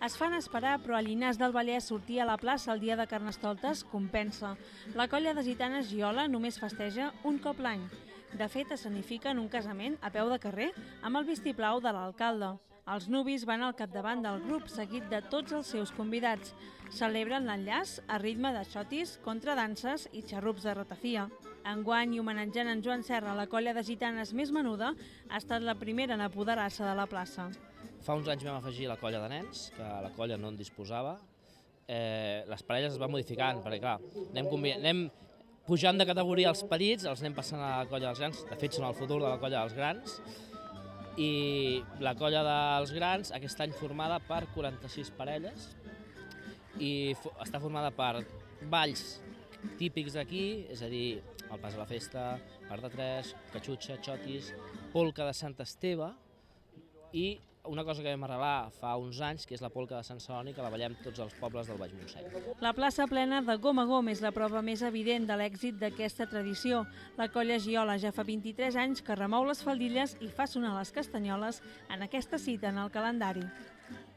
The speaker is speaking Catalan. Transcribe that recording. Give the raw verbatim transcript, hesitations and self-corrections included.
Es fan esperar, però a Llinars del Vallès sortir a la plaça el dia de Carnestoltes compensa. La colla de gitanes Giola només festeja un cop l'any. De fet, escenifica en un casament a peu de carrer amb el vistiplau de l'alcalde. Els nuvis van al capdavant del grup, seguit de tots els seus convidats. Celebren l'enllaç a ritme de xotis, contradanses i xarrups de ratafia. Enguany, i homenatjant en Joan Serra, la colla de gitanes més menuda ha estat la primera en apoderar-se de la plaça. Fa uns anys vam afegir la colla de nens, que la colla no en disposava. Eh, les parelles es van modificant, perquè clar, anem, anem pujant de categoria els petits, els anem passant a la colla dels grans, de fet són el futur de la colla dels grans, i la colla dels grans aquest any formada per quaranta-sis parelles i està formada per balls típics d'aquí, és a dir, el pas a la festa, part de tres, catxutxa, xotis, polca de Sant Esteve i una cosa que vam arrelar fa uns anys, que és la polca de Sant Celoni, que la ballem tots els pobles del Baix Montseny. La plaça plena de gom a gom és la prova més evident de l'èxit d'aquesta tradició. La colla Giola ja fa vint-i-tres anys que remou les faldilles i fa sonar les castanyoles en aquesta cita en el calendari.